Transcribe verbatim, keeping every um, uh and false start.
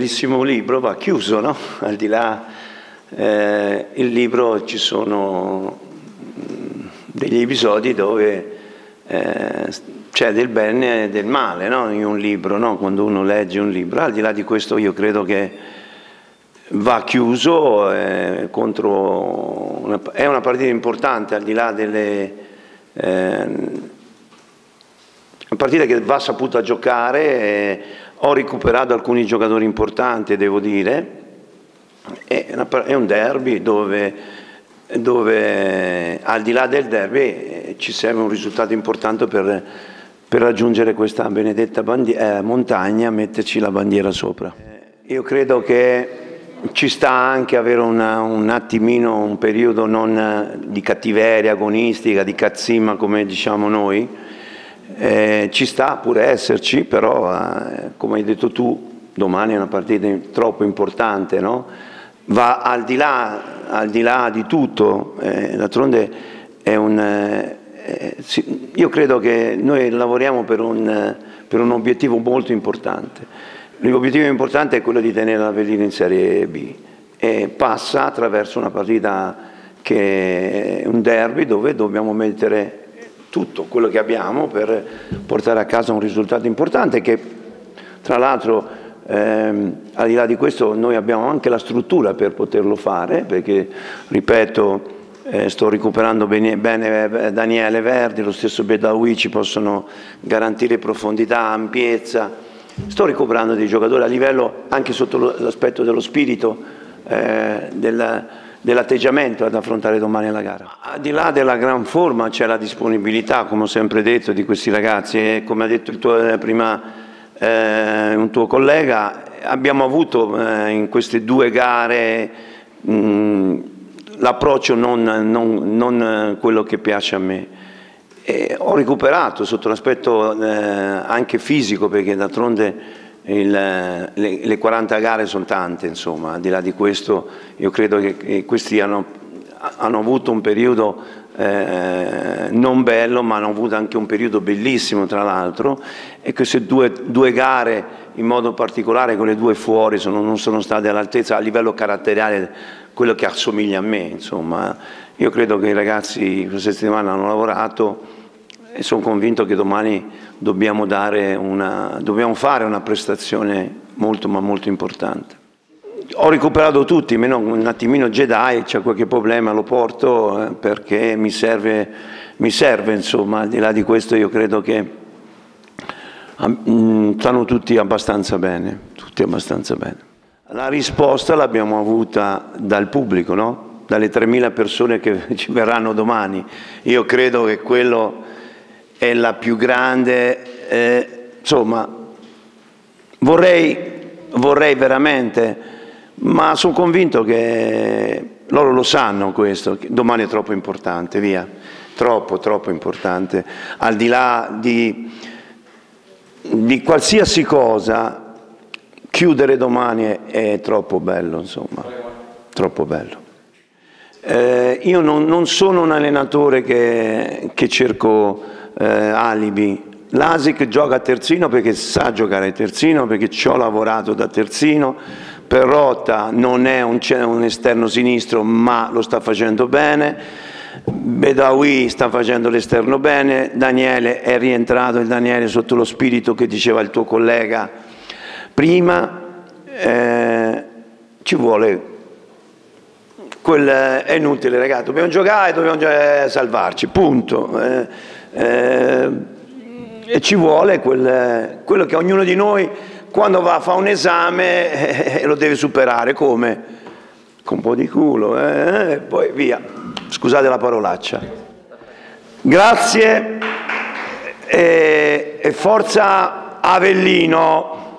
bellissimo libro va chiuso, no? Al di là eh, il libro ci sono degli episodi dove eh, c'è del bene e del male, no? In un libro, no? Quando uno legge un libro, al di là di questo io credo che va chiuso, eh, contro una, è una partita importante, al di là delle eh, una partita che va saputa giocare. Eh, ho recuperato alcuni giocatori importanti, devo dire, è, una, è un derby dove, dove al di là del derby eh, ci serve un risultato importante per, per raggiungere questa benedetta eh, montagna, metterci la bandiera sopra. Eh, io credo che ci sta anche avere una, un attimino un periodo non di cattiveria agonistica, di cazzimma come diciamo noi. Eh, ci sta pure esserci, però eh, come hai detto tu, domani è una partita troppo importante, no? Va al di là, al di là di tutto, eh, d'altronde è un... Eh, sì, io credo che noi lavoriamo per un, per un obiettivo molto importante. L'obiettivo importante è quello di tenere l'Avellino in Serie B e passa attraverso una partita che è un derby dove dobbiamo mettere tutto quello che abbiamo per portare a casa un risultato importante che, tra l'altro, ehm, al di là di questo noi abbiamo anche la struttura per poterlo fare, perché, ripeto, eh, sto recuperando bene, bene Daniele Verdi, lo stesso Bedawi ci possono garantire profondità, ampiezza. Sto recuperando dei giocatori a livello anche sotto l'aspetto dello spirito, eh, del dell'atteggiamento ad affrontare domani la gara. Al di là della gran forma c'è la disponibilità, come ho sempre detto, di questi ragazzi e come ha detto il tuo, eh, prima eh, un tuo collega, abbiamo avuto eh, in queste due gare l'approccio non, non, non quello che piace a me. E ho recuperato sotto l'aspetto eh, anche fisico, perché d'altronde Il, le, le quaranta gare sono tante, insomma, al di là di questo io credo che, che questi hanno, hanno avuto un periodo eh, non bello, ma hanno avuto anche un periodo bellissimo tra l'altro, e queste due, due gare in modo particolare, quelle due fuori, sono, non sono state all'altezza a livello caratteriale quello che assomiglia a me, insomma. Io credo che i ragazzi questa settimana hanno lavorato e sono convinto che domani dobbiamo, dare una, dobbiamo fare una prestazione molto ma molto importante. Ho recuperato tutti, meno un attimino Jedi, c'è qualche problema, lo porto eh, perché mi serve, mi serve, insomma, al di là di questo io credo che um, stanno tutti abbastanza bene, tutti abbastanza bene. La risposta l'abbiamo avuta dal pubblico, no? Dalle tremila persone che ci verranno domani. Io credo che quello è la più grande, eh, insomma, vorrei, vorrei veramente, ma sono convinto che loro lo sanno questo, che domani è troppo importante, via, troppo, troppo importante, al di là di, di qualsiasi cosa, chiudere domani è, è troppo bello, insomma, troppo bello. Eh, io non, non sono un allenatore che, che cerco Eh, alibi. L'Asic gioca a terzino perché sa giocare a terzino, perché ci ho lavorato da terzino. Perrotta non è un, un esterno sinistro, ma lo sta facendo bene. Bedawi sta facendo l'esterno bene. Daniele è rientrato, il Daniele sotto lo spirito che diceva il tuo collega prima. Eh, ci vuole quel, è inutile, ragazzi, dobbiamo giocare, dobbiamo giocare, salvarci, punto. Eh, Eh, e ci vuole quel, quello che ognuno di noi quando va a fare un esame eh, lo deve superare, come? Con un po' di culo eh, e poi via, scusate la parolaccia. Grazie e, e forza Avellino.